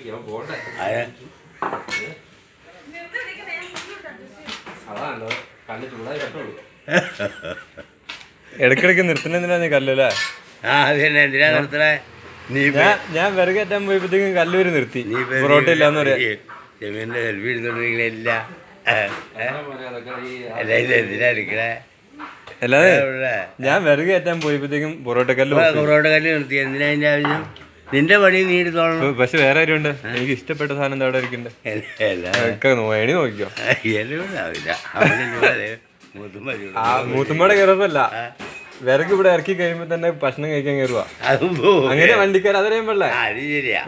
ഇടക്കിടക്ക് നിർത്തുന്നതിനാ നീ കല്ലല്ലേ? എന്തിനാ നിർത്തണേ? ഞാൻ വിറകേറ്റാൻ പോയപ്പോഴത്തേക്കും കല്ലൂര് നിർത്തി. പൊറോട്ട ഇല്ലാന്ന് പറയാ. സെൽഫി എടുത്തോണ്ടിരിക്കണില്ല. എന്തിനാ എടുക്കണേ? അല്ലാതെ ഞാൻ വിറകേറ്റാൻ പോയപ്പോഴത്തേക്കും പൊറോട്ട കല്ല് നിർത്തി. എന്തിനാ അതിന്റെ ആവശ്യം? നിന്റെ പണി നീ എടുത്തോളണം. പക്ഷെ വേറെ ആരുണ്ട്? എനിക്ക് ഇഷ്ടപ്പെട്ട സാധനം അവിടെ ഇരിക്കണ്ടേ? എണി നോക്കിക്കോ. മൂത്തുമ്മയുടെ കയറപ്പല്ല, വിറക് ഇവിടെ ഇറക്കി കഴിയുമ്പോ തന്നെ ഭക്ഷണം കഴിക്കാൻ കയറുക. അങ്ങനെ വണ്ടിക്കാർ അതറിയുമ്പോഴേ. അത് ശരിയാ.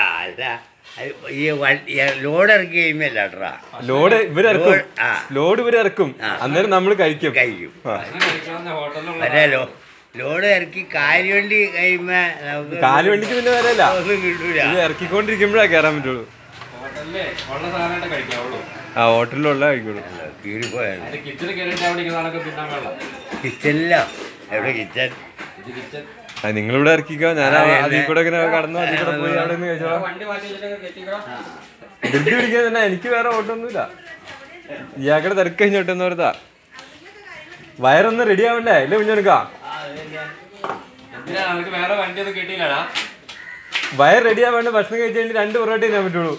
ഈ ലോഡ് ഇറക്കി കഴിയുമ്പോ ലോഡ് ഇവരിറക്കും. ലോഡ് ഇവരിറക്കും, അന്നേരം നമ്മൾ കഴിക്കും. അല്ലല്ലോ, ലോഡ് ഇറക്കി കാലുവണ്ടി കഴിയുമ്പോ കാലുവണ്ടിക്ക് പിന്നെ വരല്ല, ഒന്നും കിട്ടൂല. ഇത് ഇറക്കിക്കൊണ്ടിരിക്കുമ്പോഴാ കയറാൻ പറ്റുള്ളൂ. ആ ഹോട്ടലിലുള്ള കഴിക്കുള്ളൂ. കിച്ചണിലോ? എവിടെ കിച്ചൺ? നിങ്ങളിവിടെ ഇറക്കിക്കോ, ഞാൻ അതിൽ കൂടെ ഇങ്ങനെ കടന്നു അതിൽ കൂടെ പോയി അവിടെ നിന്ന് കഴിച്ചോളാം. ധൃതി പിടിക്കാൻ തന്നെ, എനിക്ക് വേറെ ഓട്ടമൊന്നുമില്ല. ഇയാക്കടെ തിരക്ക് കഴിഞ്ഞോട്ടെന്ന് ഓർത്താ. വയറൊന്ന് റെഡി ആവണ്ടേ? ഇല്ല കുഞ്ഞെടുക്കാം. വയർ റെഡി ആവേണ്ട, ഭക്ഷണം കഴിച്ചു കഴിഞ്ഞിട്ട് 2 പൊറോട്ട തിന്നാൻ പറ്റുള്ളൂ.